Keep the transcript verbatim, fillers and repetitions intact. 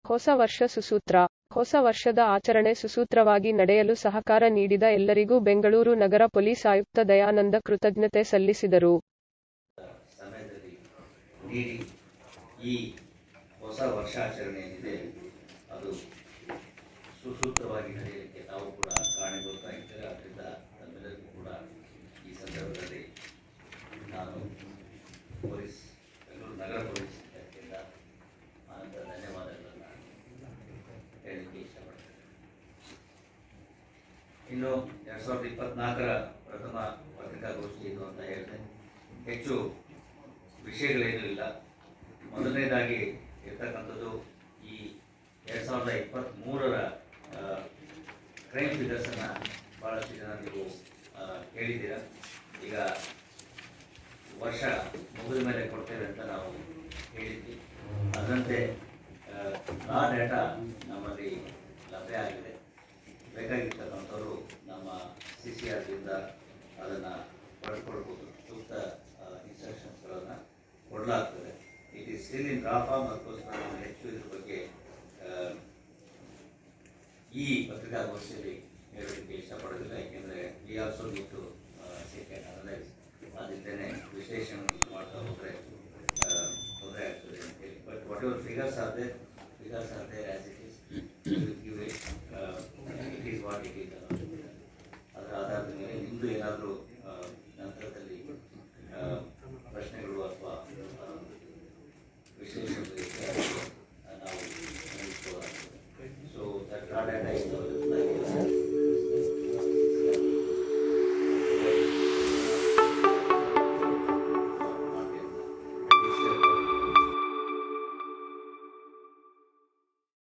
ಹೊಸ ವರ್ಷ ಸುಸೂತ್ರ. ಹೊಸ ವರ್ಷದ ಆಚರಣೆ ಸುಸೂತ್ರವಾಗಿ ನಡೆಯಲು ಸಹಕಾರ ನೀಡಿದ ಎಲ್ಲರಿಗೂ ಬೆಂಗಳೂರು ನಗರ ಪೊಲೀಸ್ ಆಯುಕ್ತ ದಯಾನಂದ ಕೃತಜ್ಞತೆ ಸಲ್ಲಿಸಿದರು. ಸಮಯದಲ್ಲಿ ನೀಡಿ ಈ ಹೊಸ ವರ್ಷಾಚರಣೆ ಏನಿದೆ ಅದು ಸುಸೂತ್ರವಾಗಿ ನಡೆಯಲಿಕ್ಕೆ ತಾವು ಕೂಡ ಕಾರಣೀಭೂತರಾಗಿದ್ದಾರೆ. ಆದ್ದರಿಂದ ತಮ್ಮೆಲ್ಲರಿಗೂ ಕೂಡ ಈ ಸಂದರ್ಭದಲ್ಲಿ ನಾನು ಪೊಲೀಸ್ ಬೆಂಗಳೂರು ನಗರ ಪೊಲೀಸ್ ಇಲಾಖೆಯಿಂದ ಅನಂತ ಧನ್ಯವಾದಗಳನ್ನು ಹೇಳಲಿಕ್ಕೆ ಇಷ್ಟಪಡ್ತೇನೆ. ಇನ್ನು ಎರಡು ಸಾವಿರದ ಇಪ್ಪತ್ನಾಲ್ಕರ ಪ್ರಥಮ ಪತ್ರಿಕಾಗೋಷ್ಠಿ ಇದು ಅಂತ ಹೇಳಿದೆ. ಹೆಚ್ಚು ವಿಷಯಗಳೇನೂ ಇಲ್ಲ. ಮೊದಲನೇದಾಗಿ ಇರ್ತಕ್ಕಂಥದ್ದು ಈ ಎರಡು ಸಾವಿರದ ಇಪ್ಪತ್ತ್ಮೂರರ ಕ್ರೈಮ್ ಫಿಗರ್ಸನ್ನು ಭಾಳಷ್ಟು ಜನ ನೀವು ಹೇಳಿದ್ದೀರ. ಈಗ ವರ್ಷ ಮುಗಿದ ಮೇಲೆ ಕೊಡ್ತೇವೆ ಅಂತ ನಾವು ಹೇಳಿದ್ವಿ. ಅದರಂತೆ ಆ ಡೇಟಾ ನಮ್ಮಲ್ಲಿ ಲಭ್ಯ ಆಗಿದೆ. ಬೇಕಾಗಿರ್ತಕ್ಕಂಥವರು ನಮ್ಮ ಸಿ ಸಿ ಆರ್ ದಿಂದ ಅದನ್ನು ಪಡ್ಕೊಳ್ಬೋದು. ಸೂಕ್ತ ಇನ್ಸ್ಟ್ರಕ್ಷನ್ಸ್ಗಳನ್ನು ಕೊಡಲಾಗ್ತದೆ. It is still in draft form. ಅದಕ್ಕೋಸ್ಕರ ನಾನು ಹೆಚ್ಚು ಇದ್ರ ಬಗ್ಗೆ ಈ ಪತ್ರಿಕಾಗೋಷ್ಠಿಯಲ್ಲಿ ಹೇಳೋದಕ್ಕೆ ಇಷ್ಟಪಡೋದಿಲ್ಲ. ಯಾಕೆಂದರೆ we also need to check and analyse. ಅದಿದ್ದೇನೆ ವಿಶ್ಲೇಷಣೆ ಮಾಡ್ತಾ ಹೋದರೆ ತೊಂದರೆ ಆಗ್ತದೆ ಅಂತೇಳಿ. But whatever figures are there figures are there